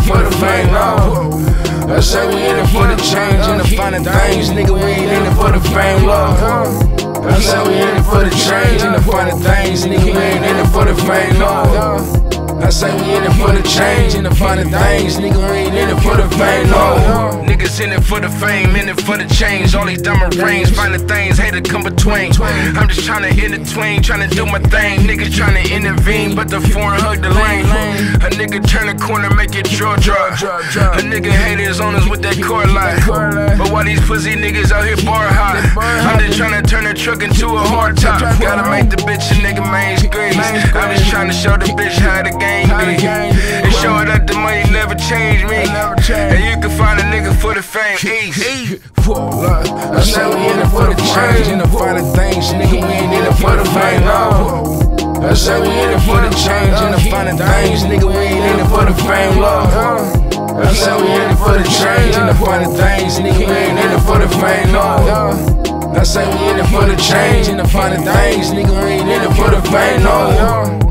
it for the fame, no. I say we in it for the change and the finer things, nigga, we ain't in it for the fame, love. I say we in it for the change and the finer things, nigga, we ain't in it for the fame, love. I say we in it for the change and the finer things, nigga, we ain't in it for the fame, no. Niggas in it for the fame, in it for the change. All these diamond rings, finer things, hate to come between. I'm just tryna in between, tryna do my thing. Niggas tryna intervene, but the foreign hug the lane. A nigga turn a corner, make it draw. A nigga haters on us with that core light. But why these pussy niggas out here bar high? I'm just tryna turn a truck into a hard top. Gotta make the bitch a nigga main squeeze. I'm just tryna show the bitch how the game be. And show her that the money never changed me. And you can find a nigga for the fame, easy. I say we in it for the change and the finer things, nigga, we ain't in it for the fame, no. I say we in it for the change and the finer things, nigga, we ain't in it for the fame, love. I say we in it for the change and the finer things, nigga, we ain't in it for the fame, no. I say we in it for the change and the finer things, nigga, we ain't in it for the fame, no.